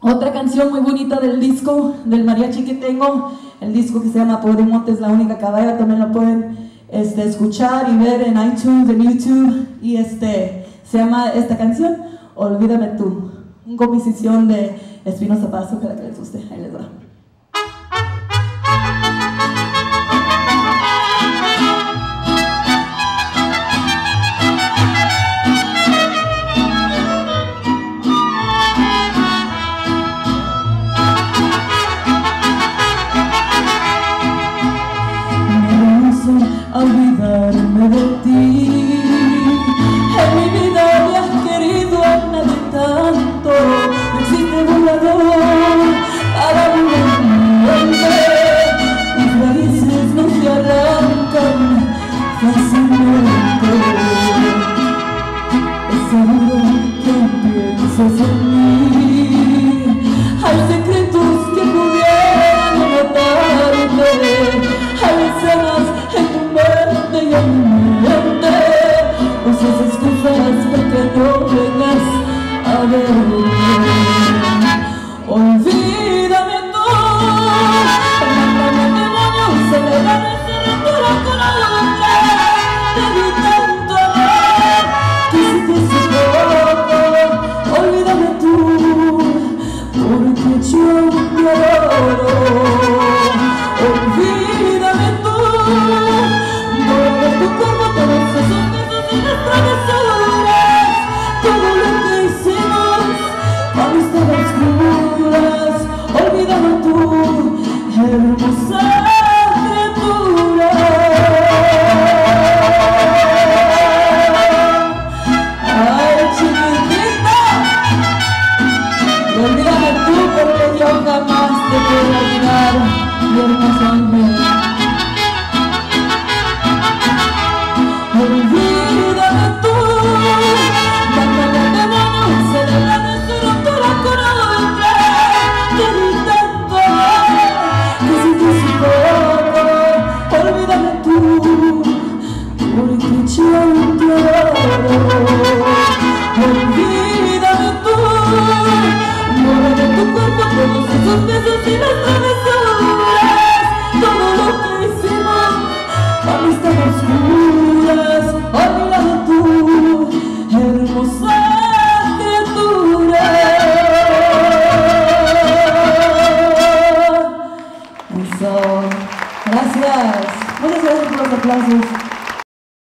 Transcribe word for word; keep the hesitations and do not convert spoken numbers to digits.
Otra canción muy bonita del disco, del mariachi que tengo, el disco que se llama Pobre Montes, la única caballa, también lo pueden este, escuchar y ver en iTunes, en YouTube, y este, se llama esta canción, Olvídame Tú, una composición de Espinoza Paz, para que les guste, ahí les va. Olvidarme de ti, en mi vida habías querido a nadie tanto, no existe volador para volver, mis raíces no se arrancan fácilmente, es seguro que piensas en mí, hay secretos que pudieran matarte, hay escenas en tu mente y en mi mente, usas excusas para que no vengas a verme. Olvídame tú, mándame demonios, celebrame ese recuerdo con alegría. Te di tanto amor, quisiste poco. Olvídame tú, porque yo te adoro. Olvídame tú, mueve tu cuerpo, todos esos besos y las travesuras, todo lo que hicimos cuando estabas oscuras. Olvídame tú, hermosa criatura. Ay, chiquitita, olvídame tú, porque yo jamás te puedo olvidar, mi hermosa ángel.